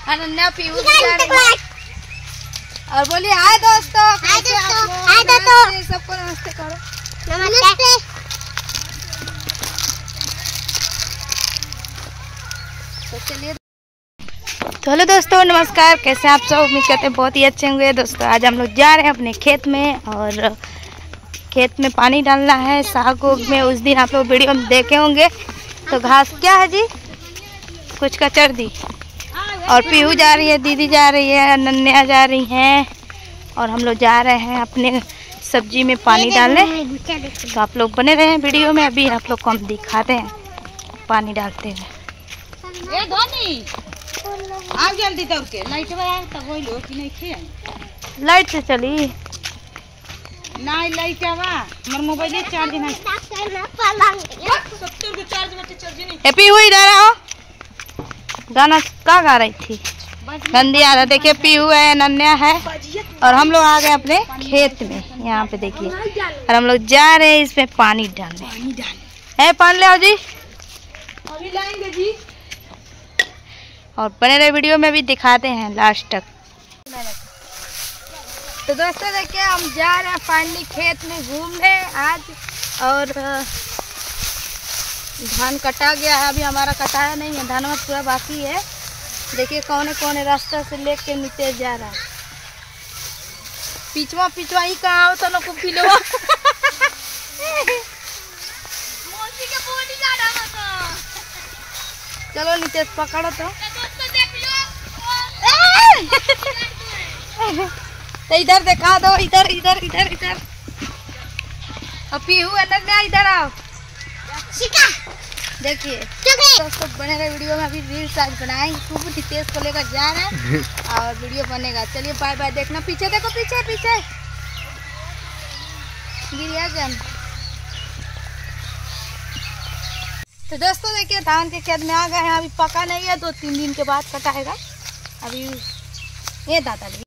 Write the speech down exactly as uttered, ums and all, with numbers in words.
अनन्या पीहू और बोलिए हाय दोस्तों। हाय दोस्तों। हाय दोस्तों। सबको नमस्ते करो। नमस्ते। तो चलिए तो हेलो दोस्तों, नमस्कार। कैसे आप सब? उम्मीद करते हैं बहुत ही अच्छे होंगे। दोस्तों आज हम लोग जा रहे हैं अपने खेत में और खेत में पानी डालना है साग में। उस दिन आप लोग वीडियो में देखे होंगे। तो घास क्या है जी, कुछ कचर दी। और पीहू जा रही है, दीदी जा रही है, अनन्या जा रही हैं और हम लोग जा रहे हैं अपने सब्जी में पानी डालने। तो आप लोग बने रहे हैं वीडियो में। अभी आप लोग को हम दिखाते हैं पानी डालते हुए। ए धोनी आ जल्दी दौड़ के लाइट आया तब होई लो कि नहीं खे लाइट से चली नहीं लाइट आवा हमर मोबाइल चार्ज नहीं सत्तर को चार्ज में चार्ज नहीं। हैप्पी हुई इधर आओ। गाना का गा रही थी गंदी आ रहा। देखिए पीहू है, अनन्या है और हम लोग आ गए अपने खेत में। यहाँ पे देखिए और हम लोग जा रहे हैं इसमें पानी डालने। है पानी ले आओ जी, अभी लाएंगे जी। और बने रहे वीडियो में भी दिखाते हैं लास्ट तक। तो दोस्तों देखिए हम जा रहे हैं फाइनली खेत में घूमने आज। और धान कटा गया है, अभी हमारा कटाया नहीं है, धान पूरा बाकी है। देखिए कौन कौन रास्ता से लेके नीचे जा रहा है। पिछवा पिछवा ही कहाँ हो तो लोग पिलवा चलो नीचे पकड़ो तो। तो इधर दिखा दो, इधर इधर इधर इधर। और पीहू अनन्या इधर आओ। देखिए दोस्तों बने रहे वीडियो में। अभी रील्स आज बनाएंगे, खूब नितेश को लेकर जा रहे हैं और वीडियो बनेगा। चलिए बाय बाय। देखना पीछे, देखो पीछे पीछे गिरिया जन। तो दोस्तों देखिए धान के खेत में आ गए हैं। अभी पका नहीं है, दो तीन दिन के बाद कटाएगा। अभी ये दादा